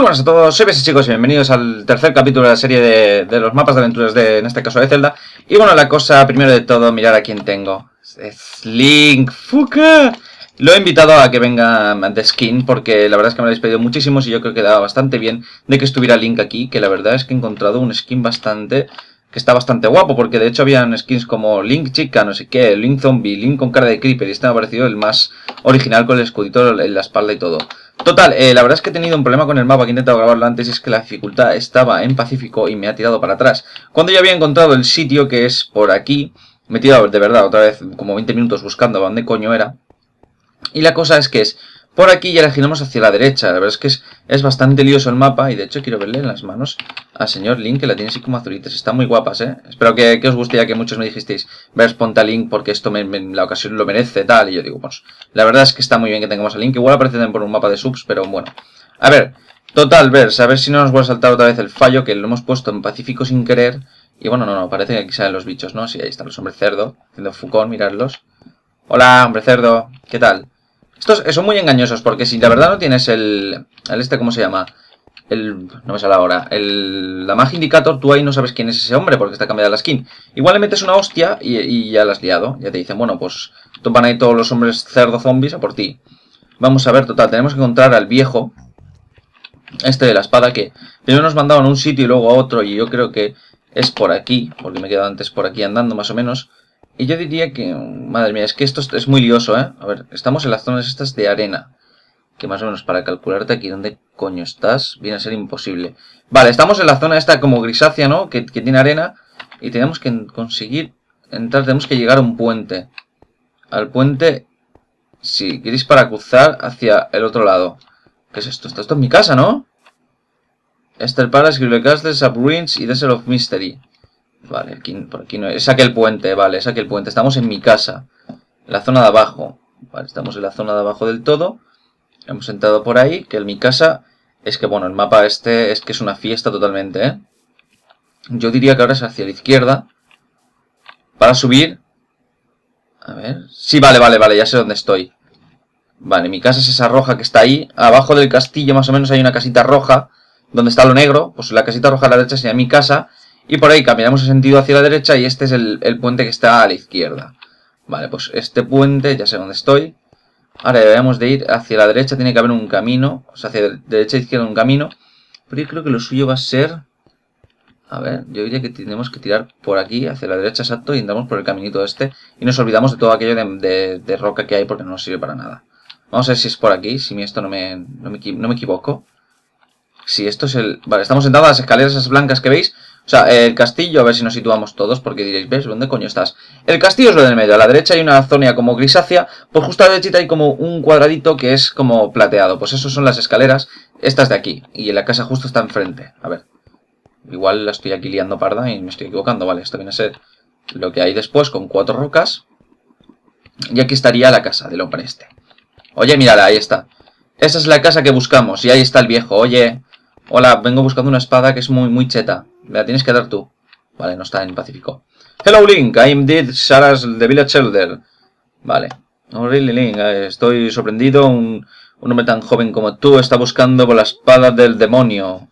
Muy buenas a todos, soy Besi, chicos, y bienvenidos al tercer capítulo de la serie de los mapas de aventuras en este caso de Zelda. Y bueno, la cosa, primero de todo, mirar a quién tengo. Es Link, ¡fuka! Lo he invitado a que venga de skin, porque la verdad es que me lo habéis pedido muchísimos y yo creo que daba bastante bien de que estuviera Link aquí, que la verdad es que he encontrado un skin que está bastante guapo, porque de hecho habían skins como Link chica, no sé qué, Link zombie, Link con cara de creeper, y este me ha parecido el más original con el escudito en la espalda y todo. Total, la verdad es que he tenido un problema con el mapa, que he intentado grabarlo antes, y es que la dificultad estaba en Pacífico y me ha tirado para atrás. Cuando ya había encontrado el sitio, que es por aquí, me he tirado de verdad otra vez como 20 minutos buscando dónde coño era. Y la cosa es que es por aquí y ahora giramos hacia la derecha. La verdad es que es bastante lioso el mapa y de hecho quiero verle en las manos al señor Link, que la tiene así como azulitas. Están muy guapas, ¿eh? Espero que os guste, ya que muchos me dijisteis, ver, ponte a Link porque esto la ocasión lo merece, tal. Y yo digo, pues la verdad es que está muy bien que tengamos a Link. Igual aparece también por un mapa de subs, pero bueno. A ver, total, a ver si no nos vuelve a saltar otra vez el fallo, que lo hemos puesto en Pacífico sin querer. Y bueno, no, parece que aquí salen los bichos, ¿no? Sí, ahí están los hombres cerdo, haciendo fucón, miradlos. Hola, hombre cerdo, ¿qué tal? Estos son muy engañosos, porque si la verdad no tienes ¿cómo se llama? No me sale ahora. La Mag Indicator, tú ahí no sabes quién es ese hombre, porque está cambiada la skin. Igual le metes una hostia y ya la has liado. Ya te dicen, bueno, pues van ahí todos los hombres cerdo zombies a por ti. Vamos a ver, total, tenemos que encontrar al viejo, este de la espada, que primero nos mandaban a un sitio y luego a otro, y yo creo que es por aquí, porque me he quedado antes por aquí andando más o menos. Y yo diría que, madre mía, es que esto es muy lioso, ¿eh? A ver, estamos en las zonas estas de arena, que más o menos para calcularte aquí dónde coño estás viene a ser imposible. Vale, estamos en la zona esta como grisácea, ¿no? Que tiene arena, y tenemos que conseguir entrar, tenemos que llegar a un puente. Al puente, si queréis, para cruzar hacia el otro lado. ¿Qué es esto? Esto es mi casa, ¿no? Esther Palace, Grille Castle, Sub Ruins y Desert of Mystery. Vale, por aquí no es aquel puente, vale, es aquel puente. Estamos en mi casa, en la zona de abajo. Vale, estamos en la zona de abajo del todo. Hemos entrado por ahí, que en mi casa es que, bueno, el mapa este es que es una fiesta totalmente, ¿eh? Yo diría que ahora es hacia la izquierda para subir. A ver, sí, vale, ya sé dónde estoy. Vale, mi casa es esa roja que está ahí. Abajo del castillo más o menos hay una casita roja, donde está lo negro. Pues la casita roja a la derecha sería mi casa. Y por ahí cambiamos el sentido hacia la derecha y este es el puente que está a la izquierda. Vale, pues este puente, ya sé dónde estoy. Ahora debemos de ir hacia la derecha, tiene que haber un camino. O sea, hacia derecha e izquierda un camino. Pero yo creo que lo suyo va a ser... A ver, yo diría que tenemos que tirar por aquí, hacia la derecha, exacto, y entramos por el caminito este. Y nos olvidamos de todo aquello de roca que hay porque no nos sirve para nada. Vamos a ver si es por aquí, si esto no me equivoco. Sí, esto es el... Vale, estamos sentados a las escaleras esas blancas que veis. O sea, el castillo, a ver si nos situamos todos, porque diréis, ¿ves? ¿Dónde coño estás? El castillo es lo del medio, a la derecha hay una zona como grisácea, pues justo a la derechita hay como un cuadradito que es como plateado. Pues eso son las escaleras, estas de aquí, y la casa justo está enfrente. A ver, igual la estoy aquí liando parda y me estoy equivocando, vale, esto viene a ser lo que hay después con 4 rocas. Y aquí estaría la casa del hombre este. Oye, mírala, ahí está. Esa es la casa que buscamos, y ahí está el viejo, oye... Hola, vengo buscando una espada que es muy cheta. Me la tienes que dar tú. Vale, no está en Pacífico. Hello, Link. I am indeed Sarah's the village elder. Vale. Oh, really, Link. Estoy sorprendido. Un hombre tan joven como tú está buscando por la espada del demonio.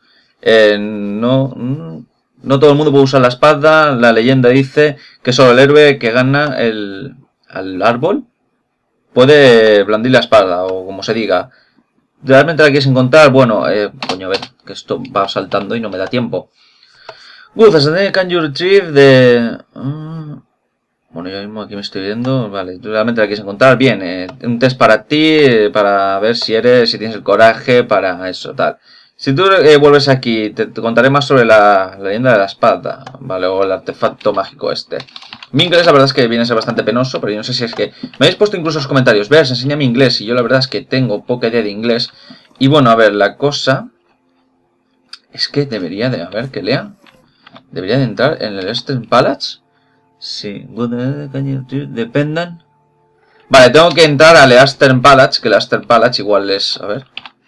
No todo el mundo puede usar la espada. La leyenda dice que solo el héroe que gana al árbol puede blandir la espada, o como se diga. ¿Realmente la quieres encontrar? Bueno, coño, a ver, que esto va saltando y no me da tiempo. Good, can you retrieve the... Bueno, yo mismo aquí me estoy viendo. Vale, ¿tú realmente la quieres encontrar? Bien, un test para ti, para ver si tienes el coraje para eso, tal. Si tú vuelves aquí, te contaré más sobre la leyenda de la espada, ¿vale? O el artefacto mágico este. Mi inglés la verdad es que viene a ser bastante penoso, pero yo no sé si es que... Me habéis puesto incluso los comentarios, veas, enséñame inglés, y yo la verdad es que tengo poca idea de inglés. Y bueno, a ver, la cosa... Es que debería de... A ver, que lea. Debería de entrar en el Eastern Palace. Sí, dependan. Vale, tengo que entrar al Eastern Palace, que el Eastern Palace igual es... A ver...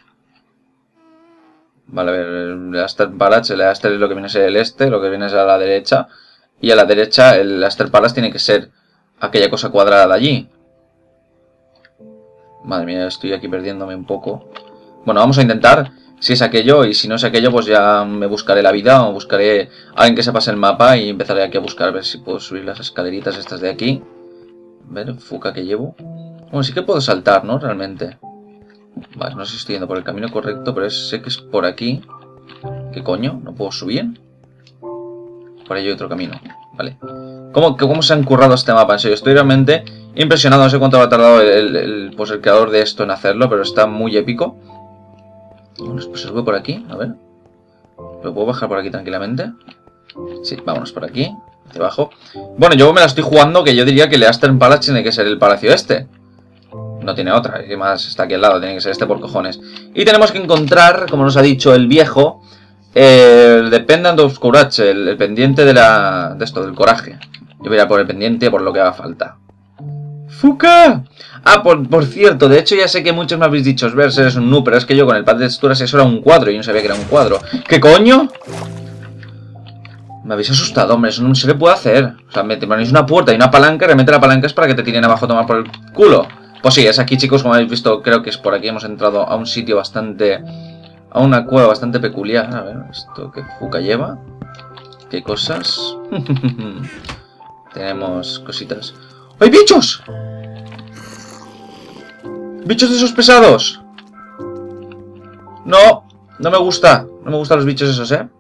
Vale, a ver, el Eastern Palace, el Eastern es lo que viene a ser el este, lo que viene a ser a la derecha. Y a la derecha el Eastern Palace tiene que ser aquella cosa cuadrada de allí. Madre mía, estoy aquí perdiéndome un poco. Bueno, vamos a intentar. si es aquello, y si no es aquello, pues ya me buscaré la vida o buscaré a alguien que se pase el mapa y empezaré aquí a buscar a ver si puedo subir las escaleritas estas de aquí. A ver, fuca que llevo. Bueno, sí que puedo saltar, ¿no? Realmente. Vale, no sé si estoy yendo por el camino correcto, pero sé que es por aquí. ¿Qué coño? ¿No puedo subir? Por ahí hay otro camino. Vale. ¿Cómo se han currado este mapa? En serio, estoy realmente impresionado. No sé cuánto ha tardado el creador de esto en hacerlo, pero está muy épico. Bueno, pues se sube por aquí, a ver. ¿Lo puedo bajar por aquí tranquilamente? Sí, vámonos por aquí, hacia abajo. Bueno, yo me la estoy jugando, que yo diría que el Eastern Palace tiene que ser el palacio este. No tiene otra, que más está aquí al lado, tiene que ser este por cojones. Y tenemos que encontrar, como nos ha dicho el viejo, el Dependent of Courage, el pendiente de esto, del coraje. Yo voy a ir por el pendiente por lo que haga falta. ¡Fuka! Ah, por cierto, de hecho ya sé que muchos me habéis dicho, Svers, eres un noob, pero es que yo con el pad de texturas eso era un cuadro y yo no sabía que era un cuadro. ¿Qué coño? Me habéis asustado, hombre, eso no se le puede hacer. O sea, me ponéis una puerta y una palanca y realmente la palanca es para que te tiren abajo a tomar por el culo. Pues sí, es aquí, chicos, como habéis visto, creo que es por aquí. Hemos entrado a un sitio bastante... a una cueva bastante peculiar. A ver, ¿esto qué fuca lleva? ¿Qué cosas? Tenemos cositas. ¡Hay bichos! ¡Bichos de esos pesados! No, no me gusta. No me gustan los bichos esos, ¿eh?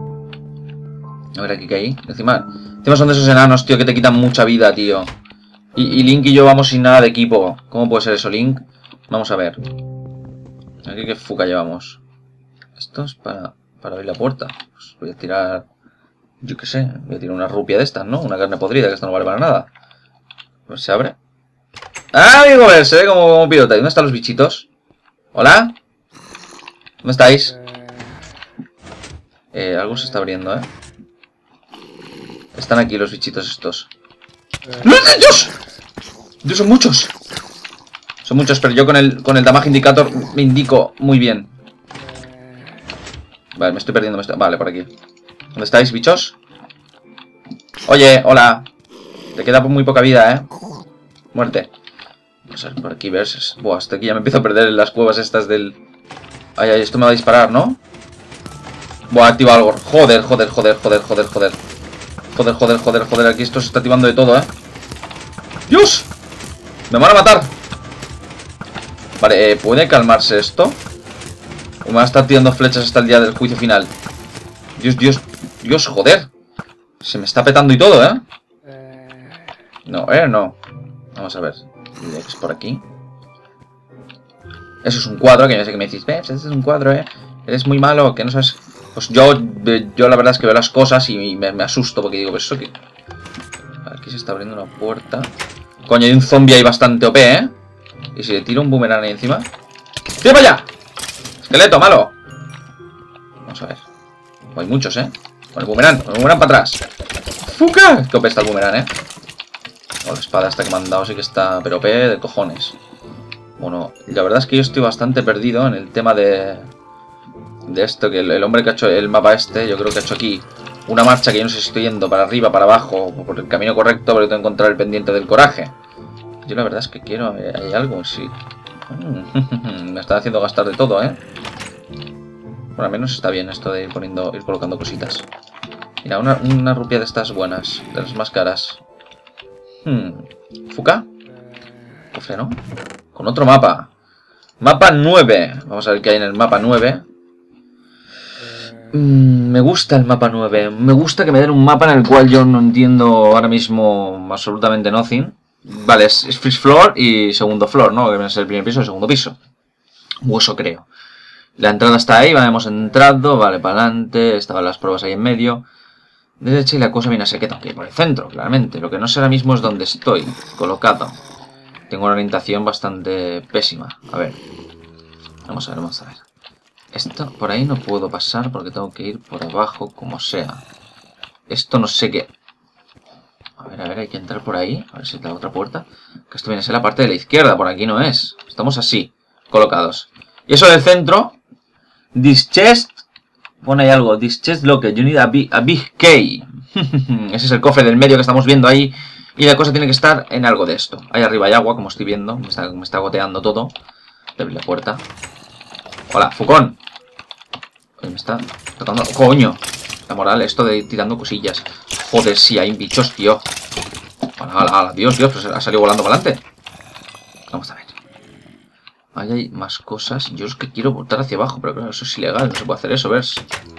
A ver, aquí que hay. Encima son de esos enanos, tío, que te quitan mucha vida, tío. Y Link y yo vamos sin nada de equipo. ¿Cómo puede ser eso, Link? Vamos a ver. Aquí qué fuca llevamos. Esto es para abrir la puerta. Pues voy a tirar... yo qué sé. Voy a tirar una rupia de estas, ¿no? Una carne podrida, que esto no vale para nada. Pues se abre. ¡Ah, amigo! Se ve como pilota. ¿Dónde están los bichitos? ¿Hola? ¿Dónde estáis? Algo se está abriendo, ¿eh? Están aquí los bichitos estos. ¡No, Dios! Dios, son muchos. Son muchos, pero yo con el damage indicator me indico muy bien. Vale, me estoy perdiendo. Vale, por aquí. ¿Dónde estáis, bichos? Oye, hola. Te queda muy poca vida, ¿eh? Muerte. Vamos a ver por aquí, versus. Buah, hasta aquí ya me empiezo a perder en las cuevas estas del... Ay, ay, esto me va a disparar, ¿no? Buah, activa algo. Joder. Joder, aquí esto se está activando de todo, ¿eh? ¡Dios! ¡Me van a matar! Vale, ¿puede calmarse esto? O me va a estar tirando flechas hasta el día del juicio final. Dios, joder. Se me está petando y todo, ¿eh? No, no. Vamos a ver. Es por aquí. Eso es un cuadro, que yo sé que me decís, ese es un cuadro, ¿eh? Eres muy malo, que no sabes... Pues yo la verdad es que veo las cosas y me asusto porque digo, pues eso que... Aquí se está abriendo una puerta. Coño, hay un zombie ahí bastante OP, ¿eh? Y si le tiro un boomerang ahí encima... ¡Tira para allá! ¡Esqueleto, malo! Vamos a ver. Hay muchos, ¿eh? Con el boomerang para atrás. ¡Fuca! Qué OP está el boomerang, ¿eh? Oh, la espada esta que me han dado sí que está... pero OP de cojones. Bueno, la verdad es que yo estoy bastante perdido en el tema de esto, que el hombre que ha hecho el mapa este, yo creo que ha hecho aquí una marcha que yo no sé si estoy yendo para arriba, para abajo, o por el camino correcto, pero tengo que encontrar el pendiente del coraje. Yo la verdad es que quiero... hay algo, sí. Me está haciendo gastar de todo, ¿eh? Bueno, al menos está bien esto de ir colocando cositas. Mira, una rupia de estas buenas, de las más caras. ¿Fuka? Cofre, ¿no? Con otro mapa. Mapa 9. Vamos a ver qué hay en el mapa 9. Me gusta el mapa 9. Me gusta que me den un mapa en el cual yo no entiendo ahora mismo absolutamente nothing. Vale, es first floor y segundo floor, ¿no? Que viene a ser el primer piso y el segundo piso. O eso creo. La entrada está ahí, vale, hemos entrado. Vale, para adelante. Estaban las pruebas ahí en medio. Derecha y la cosa viene a ser que tengo que ir por el centro, claramente. Lo que no sé ahora mismo es dónde estoy colocado. Tengo una orientación bastante pésima. A ver. Vamos a ver. Esto por ahí no puedo pasar porque tengo que ir por abajo como sea. Esto no sé qué... A ver, hay que entrar por ahí. A ver si es la otra puerta. Que esto viene a ser la parte de la izquierda. Por aquí no es. Estamos así, colocados. Y eso del centro... This chest... Pone ahí algo. This chest locked. You need a big key. Ese es el cofre del medio que estamos viendo ahí. Y la cosa tiene que estar en algo de esto. Ahí arriba hay agua, como estoy viendo. Me está goteando todo. Voy a abrir la puerta. Hola, Fucón. Me está tocando... ¡Coño! La moral, esto de ir tirando cosillas. Joder, si hay bichos, tío. ¡Hala! Dios, pues ha salido volando para adelante. Vamos a ver. Ahí hay más cosas. Yo es que quiero voltar hacia abajo, pero claro, eso es ilegal. No se puede hacer eso, ¿ves?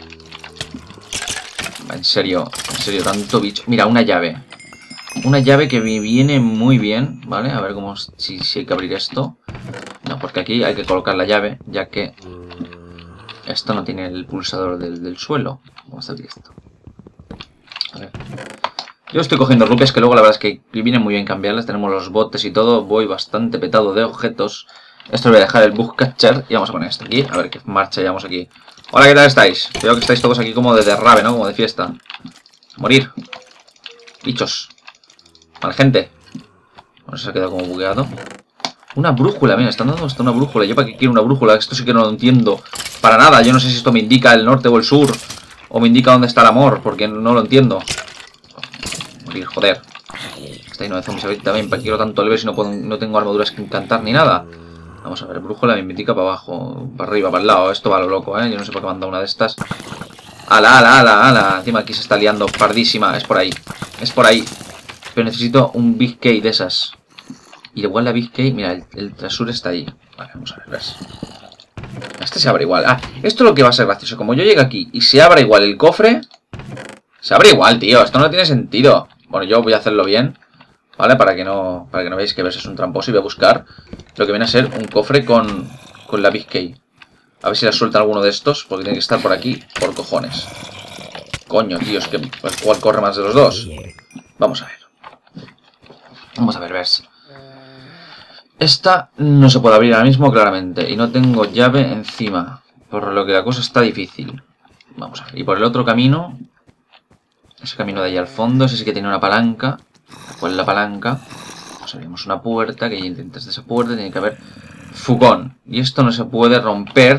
En serio, tanto bicho. Mira, una llave. Una llave que me viene muy bien, ¿vale? A ver cómo si hay que abrir esto. No, porque aquí hay que colocar la llave, ya que esto no tiene el pulsador del suelo. Vamos a abrir esto. A ver. Yo estoy cogiendo rupias que luego la verdad es que vienen muy bien cambiarlas. Tenemos los botes y todo. Voy bastante petado de objetos. Esto lo voy a dejar el bug catcher y vamos a poner esto aquí. A ver qué marcha llevamos aquí. Hola, ¿qué tal estáis? Veo que estáis todos aquí como de derrabe, ¿no? Como de fiesta. Morir. Bichos. Vale, gente. Bueno, se ha quedado como bugueado. Una brújula, mira, están dando hasta una brújula. ¿Yo para qué quiero una brújula? Esto sí que no lo entiendo para nada. Yo no sé si esto me indica el norte o el sur. O me indica dónde está el amor, porque no lo entiendo. Morir, joder. Está lleno de zombies ahorita también. ¿Para qué quiero tanto level si no tengo armaduras que encantar ni nada? Vamos a ver, brújula me indica para abajo, para arriba, para el lado. Esto va a lo loco, ¿eh? Yo no sé por qué me han dado una de estas. ¡Hala! Encima aquí se está liando pardísima. Es por ahí. Pero necesito un Big Key de esas. Y igual la Big Key, mira, el trasur está ahí. Vale, vamos a ver, ¿ves? Este se abre igual. Ah, esto es lo que va a ser gracioso. Como yo llegue aquí y se abra igual el cofre... Se abre igual, tío. Esto no tiene sentido. Bueno, yo voy a hacerlo bien, ¿vale? Para que no veáis que es un tramposo. Y voy a buscar lo que viene a ser un cofre con la Big Key. A ver si la suelta alguno de estos, porque tiene que estar por aquí, por cojones. Coño, tío, es que ¿cuál corre más de los dos? Vamos a ver, ¿ves? Esta no se puede abrir ahora mismo, claramente. Y no tengo llave encima, por lo que la cosa está difícil. Vamos a ver. Y por el otro camino... Ese camino de ahí al fondo, ese sí que tiene una palanca. ¿Cuál es la palanca? Pues abrimos una puerta, que intentes de esa puerta tiene que haber fugón. Y esto no se puede romper.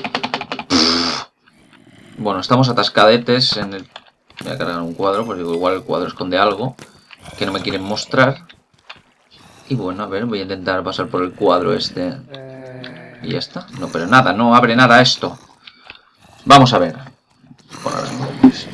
Bueno, estamos atascadetes en el... Voy a cargar un cuadro, pues digo, igual el cuadro esconde algo que no me quieren mostrar. Y bueno, a ver, voy a intentar pasar por el cuadro este. ¿Y ya está? No, pero nada, no abre nada esto. Vamos a ver. Bueno, ahora sí.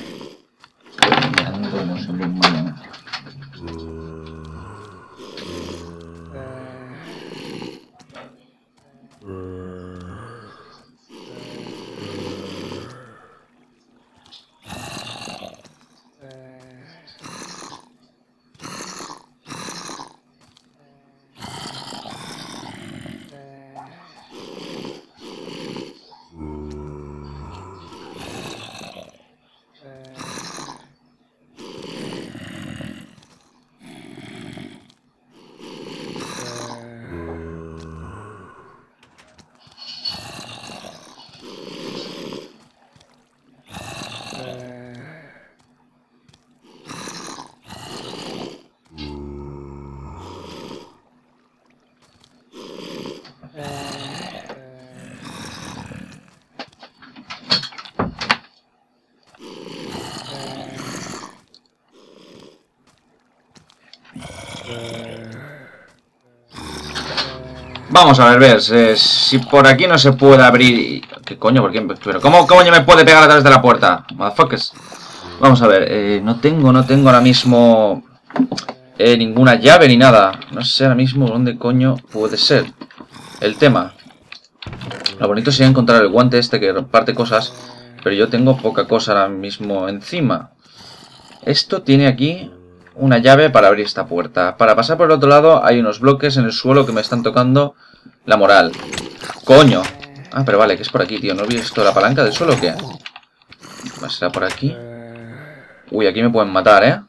Vamos a ver, si por aquí no se puede abrir... ¿Qué coño? ¿Por qué? Pero ¿cómo coño me puede pegar a través de la puerta? Motherfuckers. Vamos a ver, no tengo ahora mismo ninguna llave ni nada. No sé ahora mismo dónde coño puede ser el tema. Lo bonito sería encontrar el guante este que reparte cosas, pero yo tengo poca cosa ahora mismo encima. Esto tiene aquí una llave para abrir esta puerta. Para pasar por el otro lado hay unos bloques en el suelo que me están tocando la moral. ¡Coño! Ah, pero vale, que es por aquí, tío. ¿No he visto la palanca del suelo o qué? ¿Será por aquí? Uy, aquí me pueden matar, ¿eh?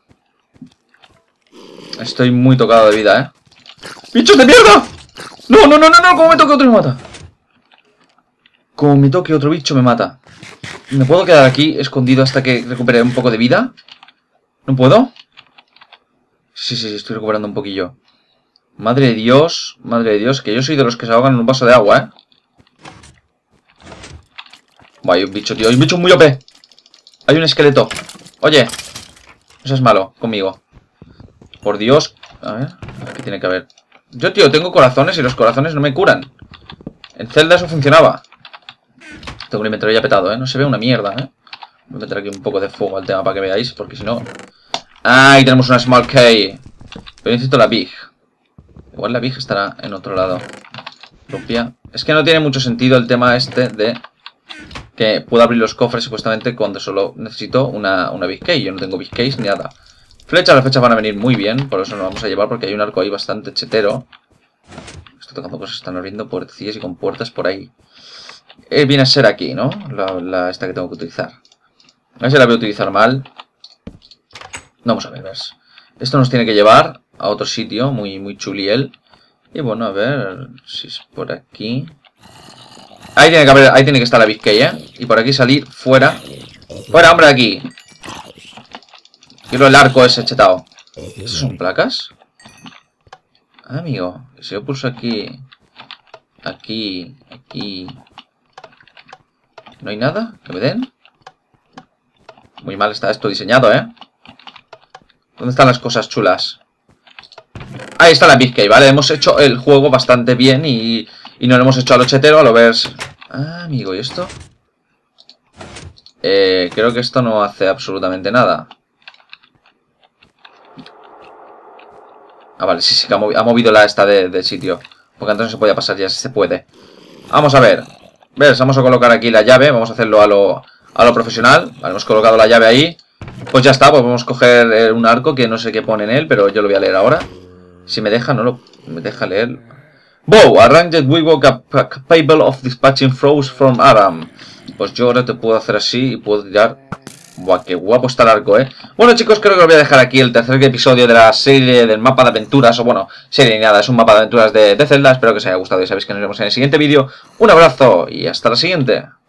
Estoy muy tocado de vida, ¿eh? ¡Bichos de mierda! ¡No! Como me toque otro me mata. Como me toque otro bicho me mata. ¿Me puedo quedar aquí escondido hasta que recupere un poco de vida? ¿No puedo? Sí, estoy recuperando un poquillo. Madre de Dios, que yo soy de los que se ahogan en un vaso de agua, ¿eh? Buah, hay un bicho, tío, hay un bicho muy OP. Hay un esqueleto. Oye, eso es malo conmigo. Por Dios. A ver, aquí tiene que haber. Yo, tío, tengo corazones y los corazones no me curan. En Zelda eso funcionaba. Tengo un inventario ya petado, ¿eh? No se ve una mierda, ¿eh? Voy a meter aquí un poco de fuego al tema para que veáis, porque si no... ¡Ah! Y tenemos una Small Key. Pero necesito la Big. Igual la Big estará en otro lado. Rupia. Es que no tiene mucho sentido el tema este de... que puedo abrir los cofres supuestamente cuando solo necesito una Big Key. Yo no tengo Big Keys ni nada. Flechas, las flechas van a venir muy bien, por eso nos vamos a llevar, porque hay un arco ahí bastante chetero. Estoy tocando cosas, están abriendo puertecillas y con puertas por ahí. Viene a ser aquí, ¿no? Esta que tengo que utilizar. A ver si la voy a utilizar mal. Vamos a ver, ¿ves? Esto nos tiene que llevar a otro sitio, muy chuliel. Y bueno, a ver si es por aquí. Ahí tiene que estar la Big Key, ¿eh? Y por aquí salir fuera. ¡Fuera, hombre, de aquí! Quiero el arco ese chetado. ¿Esas son placas? Ah, amigo. Si yo pulso aquí... Aquí... ¿No hay nada? ¿Que me den? Muy mal está esto diseñado, ¿eh? ¿Dónde están las cosas chulas? Ahí está la Big Key, ¿vale? Hemos hecho el juego bastante bien y no lo hemos hecho a lo chetero, a lo ver... Ah, amigo, ¿y esto? Creo que esto no hace absolutamente nada. Ah, vale, sí, que ha movido la esta del sitio. Porque antes no se podía pasar, ya se puede. Vamos a ver. ¿Ves? Vamos a colocar aquí la llave. Vamos a hacerlo a lo profesional. Vale, hemos colocado la llave ahí. Pues ya está, pues vamos a coger un arco que no sé qué pone en él, pero yo lo voy a leer ahora. Si me deja, me deja leer. Bow, arranged we walk capable of dispatching throws from Aram. Pues yo ahora te puedo hacer así y puedo tirar. Buah, qué guapo está el arco, ¿eh? Bueno, chicos, creo que os voy a dejar aquí el tercer episodio de la serie del mapa de aventuras. O bueno, serie ni nada, es un mapa de aventuras de Zelda. Espero que os haya gustado y sabéis que nos vemos en el siguiente vídeo. Un abrazo y hasta la siguiente.